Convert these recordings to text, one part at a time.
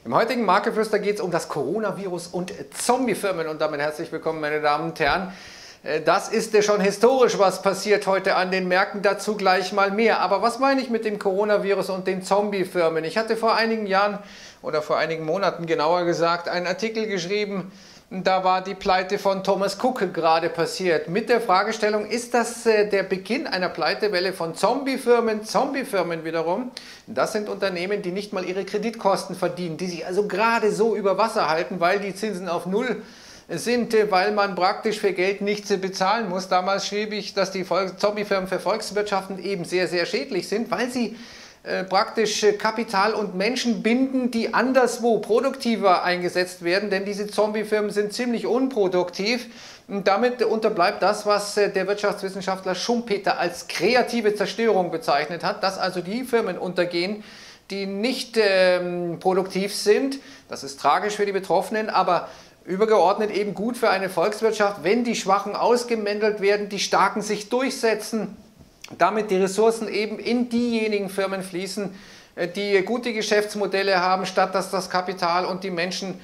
Im heutigen Marktgeflüster geht es um das Coronavirus und Zombiefirmen und damit herzlich willkommen, meine Damen und Herren. Das ist ja schon historisch, was passiert heute an den Märkten, dazu gleich mal mehr. Aber was meine ich mit dem Coronavirus und den Zombiefirmen? Ich hatte vor einigen Jahren oder vor einigen Monaten genauer gesagt einen Artikel geschrieben, da war die Pleite von Thomas Cook gerade passiert. Mit der Fragestellung, ist das der Beginn einer Pleitewelle von Zombiefirmen? Zombiefirmen wiederum, das sind Unternehmen, die nicht mal ihre Kreditkosten verdienen, die sich also gerade so über Wasser halten, weil die Zinsen auf Null sind, weil man praktisch für Geld nichts bezahlen muss. Damals schrieb ich, dass die Zombiefirmen für Volkswirtschaften eben sehr, sehr schädlich sind, weil sie praktisch Kapital und Menschen binden, die anderswo produktiver eingesetzt werden, denn diese Zombiefirmen sind ziemlich unproduktiv. Und damit unterbleibt das, was der Wirtschaftswissenschaftler Schumpeter als kreative Zerstörung bezeichnet hat, dass also die Firmen untergehen, die nicht produktiv sind. Das ist tragisch für die Betroffenen, aber übergeordnet eben gut für eine Volkswirtschaft, wenn die Schwachen ausgemändelt werden, die Starken sich durchsetzen, damit die Ressourcen eben in diejenigen Firmen fließen, die gute Geschäftsmodelle haben, statt dass das Kapital und die Menschen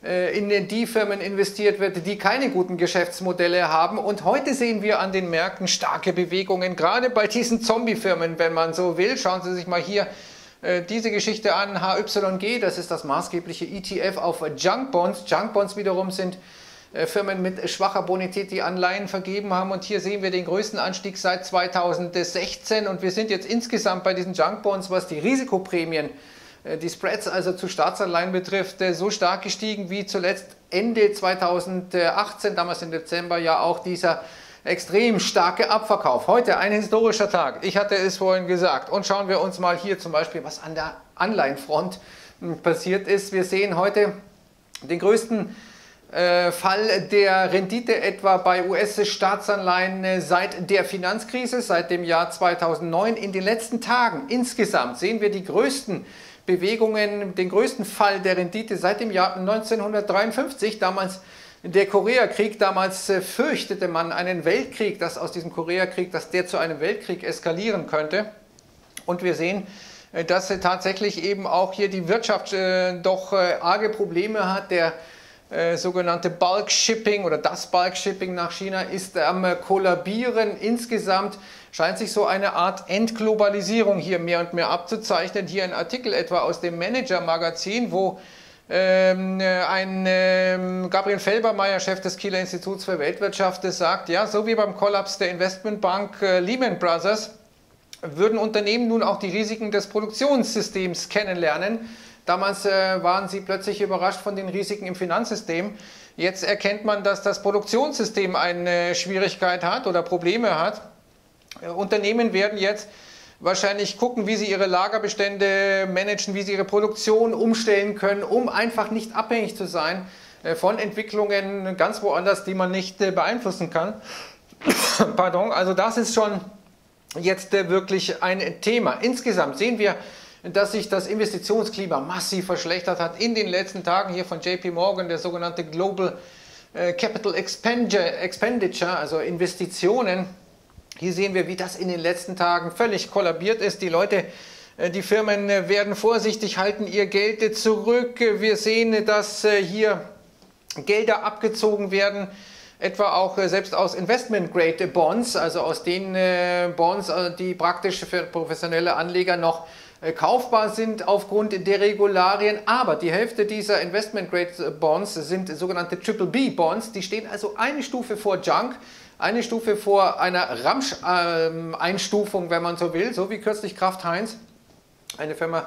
in die Firmen investiert wird, die keine guten Geschäftsmodelle haben. Und heute sehen wir an den Märkten starke Bewegungen, gerade bei diesen Zombiefirmen, wenn man so will. Schauen Sie sich mal hier diese Geschichte an, HYG, das ist das maßgebliche ETF auf Junk Bonds. Junk Bonds wiederum sind Firmen mit schwacher Bonität, die Anleihen vergeben haben. Und hier sehen wir den größten Anstieg seit 2016. Und wir sind jetzt insgesamt bei diesen Junk Bonds, was die Risikoprämien, die Spreads also zu Staatsanleihen betrifft, so stark gestiegen wie zuletzt Ende 2018, damals im Dezember ja auch dieser extrem starke Abverkauf. Heute ein historischer Tag. Ich hatte es vorhin gesagt. Und schauen wir uns mal hier zum Beispiel, was an der Anleihenfront passiert ist. Wir sehen heute den größten Fall der Rendite etwa bei US-Staatsanleihen seit der Finanzkrise, seit dem Jahr 2009. In den letzten Tagen insgesamt sehen wir die größten Bewegungen, den größten Fall der Rendite seit dem Jahr 1953, damals der Koreakrieg. Damals fürchtete man einen Weltkrieg, dass aus diesem Koreakrieg, dass der zu einem Weltkrieg eskalieren könnte. Und wir sehen, dass tatsächlich eben auch hier die Wirtschaft doch arge Probleme hat. Der sogenannte Bulk Shipping oder das Bulk Shipping nach China ist am Kollabieren. Insgesamt scheint sich so eine Art Entglobalisierung hier mehr und mehr abzuzeichnen. Hier ein Artikel etwa aus dem Manager-Magazin, wo Gabriel Felbermayr, Chef des Kieler Instituts für Weltwirtschaft, sagt, ja, so wie beim Kollaps der Investmentbank Lehman Brothers würden Unternehmen nun auch die Risiken des Produktionssystems kennenlernen. Damals waren sie plötzlich überrascht von den Risiken im Finanzsystem. Jetzt erkennt man, dass das Produktionssystem eine Schwierigkeit hat oder Probleme hat. Unternehmen werden jetzt wahrscheinlich gucken, wie sie ihre Lagerbestände managen, wie sie ihre Produktion umstellen können, um einfach nicht abhängig zu sein von Entwicklungen ganz woanders, die man nicht beeinflussen kann. Pardon, also das ist schon jetzt wirklich ein Thema. Insgesamt sehen wir, dass sich das Investitionsklima massiv verschlechtert hat in den letzten Tagen. Hier von JP Morgan, der sogenannte Global Capital Expenditure, also Investitionen. Hier sehen wir, wie das in den letzten Tagen völlig kollabiert ist. Die Leute, die Firmen werden vorsichtig, halten ihr Geld zurück. Wir sehen, dass hier Gelder abgezogen werden, etwa auch selbst aus Investment-Grade-Bonds, also aus den Bonds, die praktisch für professionelle Anleger noch kaufbar sind aufgrund der Regularien, aber die Hälfte dieser Investment-Grade-Bonds sind sogenannte Triple-B-Bonds, die stehen also eine Stufe vor Junk, eine Stufe vor einer Ramsch-Einstufung, wenn man so will, so wie kürzlich Kraft Heinz, eine Firma,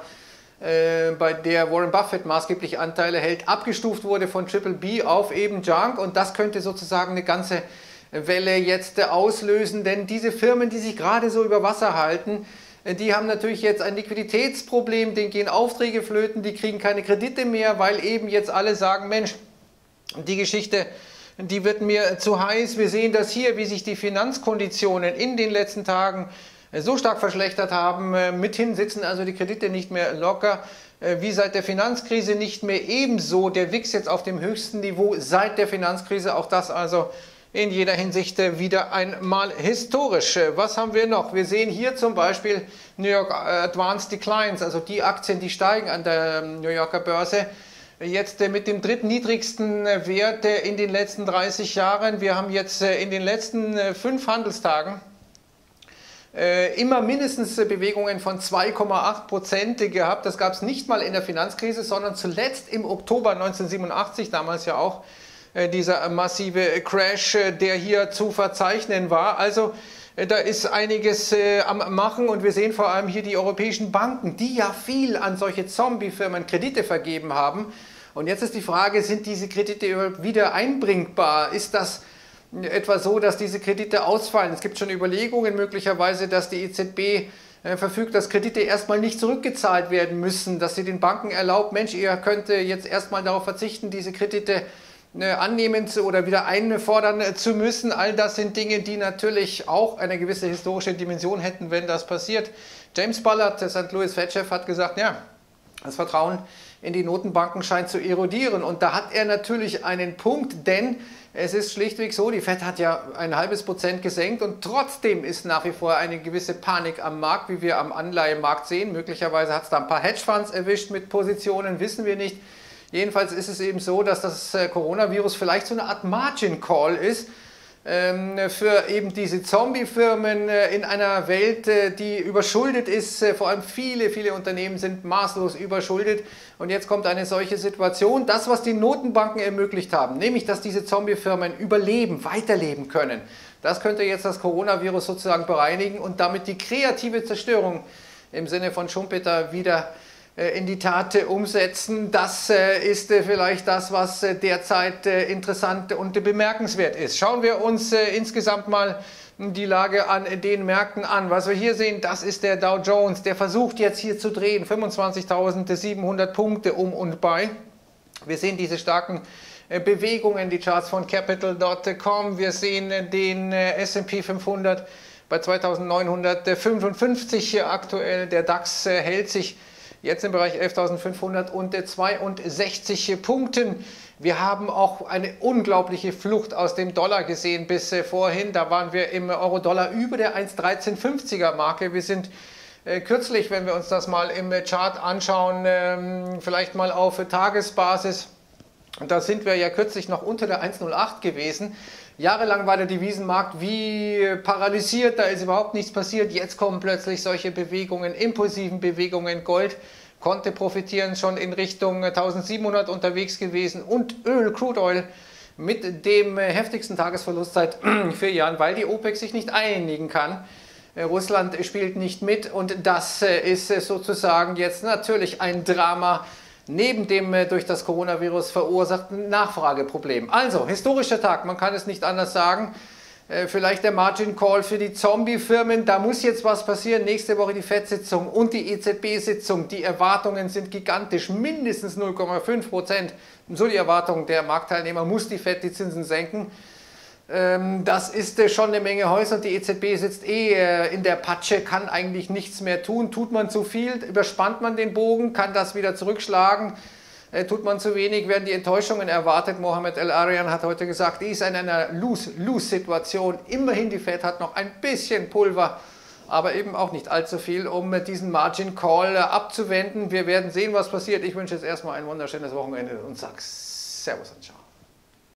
bei der Warren Buffett maßgeblich Anteile hält, abgestuft wurde von Triple B auf eben Junk, und das könnte sozusagen eine ganze Welle jetzt auslösen, denn diese Firmen, die sich gerade so über Wasser halten, die haben natürlich jetzt ein Liquiditätsproblem, denen gehen Aufträge flöten, die kriegen keine Kredite mehr, weil eben jetzt alle sagen, Mensch, die Geschichte, die wird mir zu heiß. Wir sehen das hier, wie sich die Finanzkonditionen in den letzten Tagen so stark verschlechtert haben. Mithin sitzen also die Kredite nicht mehr locker, wie seit der Finanzkrise nicht mehr ebenso. Der WIX jetzt auf dem höchsten Niveau seit der Finanzkrise, auch das also in jeder Hinsicht wieder einmal historisch. Was haben wir noch? Wir sehen hier zum Beispiel New York Advanced Declines, also die Aktien, die steigen an der New Yorker Börse. Jetzt mit dem drittniedrigsten Wert in den letzten 30 Jahren. Wir haben jetzt in den letzten 5 Handelstagen immer mindestens Bewegungen von 2,8% gehabt. Das gab es nicht mal in der Finanzkrise, sondern zuletzt im Oktober 1987, damals ja auch dieser massive Crash, der hier zu verzeichnen war. Also da ist einiges am Machen und wir sehen vor allem hier die europäischen Banken, die ja viel an solche Zombie-Firmen Kredite vergeben haben. Und jetzt ist die Frage, sind diese Kredite überhaupt wieder einbringbar? Ist das etwa so, dass diese Kredite ausfallen? Es gibt schon Überlegungen möglicherweise, dass die EZB verfügt, dass Kredite erstmal nicht zurückgezahlt werden müssen, dass sie den Banken erlaubt, Mensch, ihr könnt jetzt erstmal darauf verzichten, diese Kredite annehmen oder wieder einfordern zu müssen. All das sind Dinge, die natürlich auch eine gewisse historische Dimension hätten, wenn das passiert. James Bullard, der St. Louis Fed-Chef, hat gesagt, ja, das Vertrauen in die Notenbanken scheint zu erodieren. Und da hat er natürlich einen Punkt, denn es ist schlichtweg so, die Fed hat ja 0,5% gesenkt und trotzdem ist nach wie vor eine gewisse Panik am Markt, wie wir am Anleihenmarkt sehen. Möglicherweise hat es da ein paar Hedgefonds erwischt mit Positionen, wissen wir nicht. Jedenfalls ist es eben so, dass das Coronavirus vielleicht so eine Art Margin Call ist für eben diese Zombie-Firmen in einer Welt, die überschuldet ist. Vor allem viele Unternehmen sind maßlos überschuldet. Und jetzt kommt eine solche Situation. Das, was die Notenbanken ermöglicht haben, nämlich, dass diese Zombie-Firmen überleben, weiterleben können, das könnte jetzt das Coronavirus sozusagen bereinigen und damit die kreative Zerstörung im Sinne von Schumpeter wieder in die Tat umsetzen. Das ist vielleicht das, was derzeit interessant und bemerkenswert ist. Schauen wir uns insgesamt mal die Lage an den Märkten an. Was wir hier sehen, das ist der Dow Jones. Der versucht jetzt hier zu drehen, 25.700 Punkte um und bei. Wir sehen diese starken Bewegungen, die Charts von Capital.com. Wir sehen den S&P 500 bei 2.955 hier aktuell. Der DAX hält sich jetzt im Bereich 11.562 Punkten. Wir haben auch eine unglaubliche Flucht aus dem Dollar gesehen bis vorhin. Da waren wir im Euro-Dollar über der 1,1350er Marke. Wir sind kürzlich, wenn wir uns das mal im Chart anschauen, vielleicht mal auf Tagesbasis, da sind wir ja kürzlich noch unter der 1,08 gewesen. Jahrelang war der Devisenmarkt wie paralysiert, da ist überhaupt nichts passiert. Jetzt kommen plötzlich solche Bewegungen, impulsiven Bewegungen. Gold konnte profitieren, schon in Richtung 1700 unterwegs gewesen. Und Öl, Crude Oil, mit dem heftigsten Tagesverlust seit 4 Jahren, weil die OPEC sich nicht einigen kann. Russland spielt nicht mit und das ist sozusagen jetzt natürlich ein Drama neben dem durch das Coronavirus verursachten Nachfrageproblem. Also, historischer Tag, man kann es nicht anders sagen. Vielleicht der Margin Call für die Zombie-Firmen, da muss jetzt was passieren. Nächste Woche die FED-Sitzung und die EZB-Sitzung. Die Erwartungen sind gigantisch, mindestens 0,5%. So die Erwartung der Marktteilnehmer, muss die FED die Zinsen senken. Das ist schon eine Menge Häuser und die EZB sitzt in der Patsche, kann eigentlich nichts mehr tun. Tut man zu viel, überspannt man den Bogen, kann das wieder zurückschlagen. Tut man zu wenig, werden die Enttäuschungen erwartet. Mohamed El-Arian hat heute gesagt, die ist in einer Lose-Lose-Situation. Immerhin, die Fed hat noch ein bisschen Pulver, aber eben auch nicht allzu viel, um diesen Margin Call abzuwenden. Wir werden sehen, was passiert. Ich wünsche jetzt erstmal ein wunderschönes Wochenende und sage Servus und Ciao.